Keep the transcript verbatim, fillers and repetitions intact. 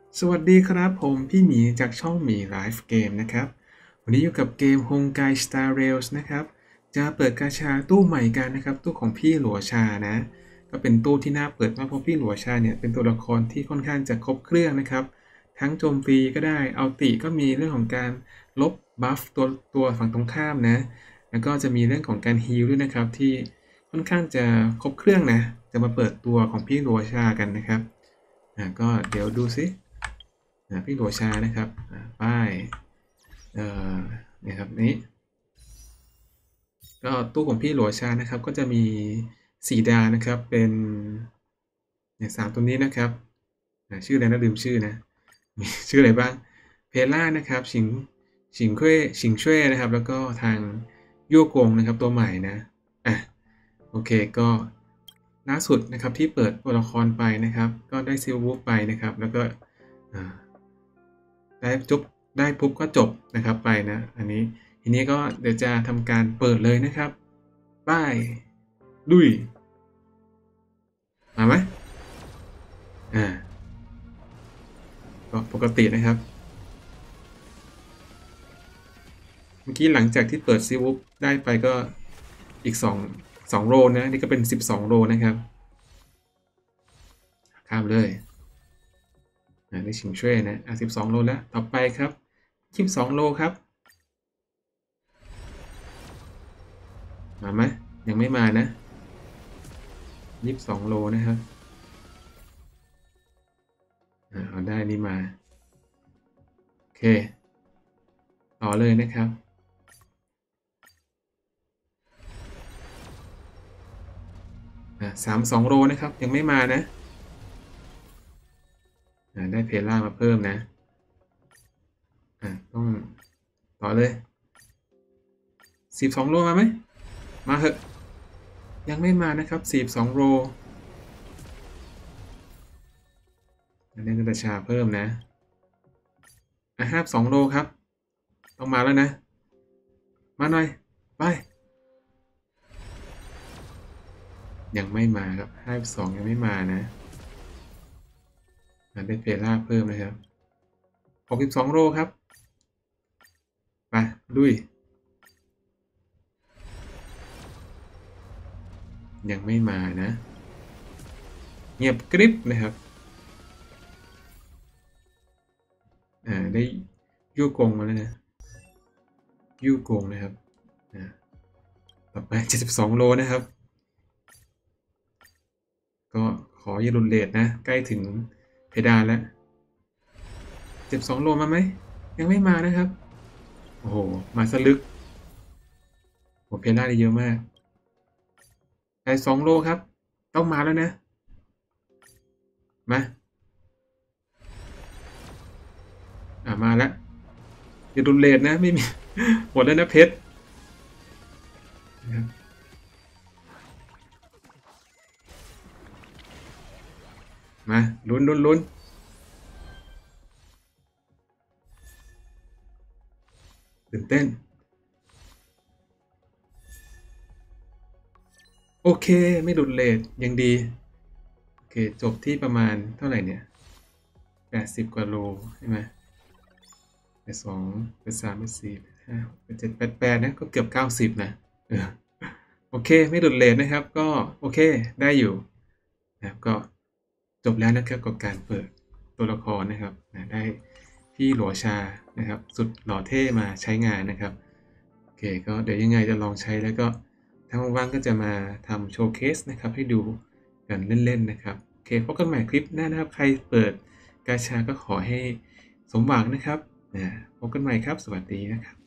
สวัสดีครับผมพี่หมีจากช่องหมีไลฟ์เกมนะครับวันนี้อยู่กับเกม Honkai Star Rails นะครับจะเปิดกาชาตู้ใหม่กันนะครับตู้ของพี่หลัวชานะก็เป็นตู้ที่น่าเปิดมากเพราะพี่หลัวชาเนี่ยเป็นตัวละครที่ค่อนข้างจะครบเครื่องนะครับทั้งโจมตีก็ได้อัลติก็มีเรื่องของการลบบัฟตัวตัวฝั่งตรงข้ามนะแล้วก็จะมีเรื่องของการฮีลด้วยนะครับที่ค่อนข้างจะครบเครื่องนะจะมาเปิดตัวของพี่หลัวชากันนะครับอ่าก็เดี๋ยวดูซิ นะพี่หลัวชานะครับป้ายเอ่อเนี่ยครับนี้ก็ตู้ของพี่หลัวชานะครับก็จะมีสี่ดาวนะครับเป็นเนี่ยสามตัวนี้นะครับชื่ออะไรนะลืมชื่อนะมีชื่ออะไรบ้างเพล่านะครับชิงชิงเว่ยชิงเช่วยนะครับแล้วก็ทางยั่วกงนะครับตัวใหม่นะอ่ะโอเคก็ล่าสุดนะครับที่เปิดตัวละครไปนะครับก็ได้ซิลวูฟไปนะครับแล้วก็อ่า ได้จบได้ปุ๊บก็จบนะครับไปนะอันนี้ทีนี้ก็เดี๋ยวจะทำการเปิดเลยนะครับป้ายดุยมาไหมอ่าก็ปกตินะครับเมื่อกี้หลังจากที่เปิดซีวุบได้ไปก็อีกสองสองโรนะนี่ก็เป็นสิบสองโรนะครับข้ามเลยอ่าได้ชิงช่วยนะอ่ะสิบสองโลแล้วต่อไปครับยี่สิบสองโลครับมาไหมยังไม่มานะยี่สิบสองโลนะครับอ่าเอาได้นี่มาโอเคต่อเลยนะครับอ่าสามสองโลนะครับยังไม่มานะอ่าได้เพล่ามาเพิ่มนะอ่าต้องต่อเลยสิบสองโลมาไหมมาเหอะยังไม่มานะครับสี่สิบสองโลอันนี้ก็จะชาเพิ่มนะอ่ะห้าสิบสองโลครับต้องมาแล้วนะมาหน่อยไปยังไม่มาครับห้าสิบสองยังไม่มานะอ่ะได้เพล่าเพิ่มนะครับหกสิบสองโลครับไปลุยยังไม่มานะเงียบกริบนะครับอ่าได้ยู่กงมาแล้วนะยู่กงนะครับอ่าต่อไปเจ็ดสิบสองโลนะครับก็ขออย่าหลุดเรทนะใกล้ถึงเพดานแล้วเจ็ดสิบสองโลมาไหมยังไม่มานะครับโอ้โหมาสลึกโหเพล่าได้เยอะมากได้สองโลครับต้องมาแล้วนะมาอ่ามาแล้วอย่าดุลเลทนะไม่มีหมดแล้วนะเพชรนะครับมาลุ้นลุ้นลุ้นตื่นเต้นโอเคไม่ดุลเลทยังดีโอเคจบที่ประมาณเท่าไหร่เนี่ยแปดสิบกว่าโลใช่ไหมแปดสองแปดสามแปดสี่แปดห้าแปดเจ็ดแปดแปดนะก็เกือบเก้าสิบนะเออโอเคไม่ดุลเลทนะครับก็โอเคได้อยู่นะครับก็จบแล้วนะครับกับการเปิดตัวละครนะครับนะได้พี่หลัวชานะครับสุดหล่อเท่มาใช้งานนะครับโอเคก็เดี๋ยวยังไงจะลองใช้แล้วก็ทางว่างๆก็จะมาทำโชว์เคสนะครับให้ดูกันเล่นๆนะครับโอเคพบกันใหม่คลิปหน้านะครับใครเปิดกาชาก็ขอให้สมหวังนะครับนะพบกันใหม่ครับสวัสดีนะครับ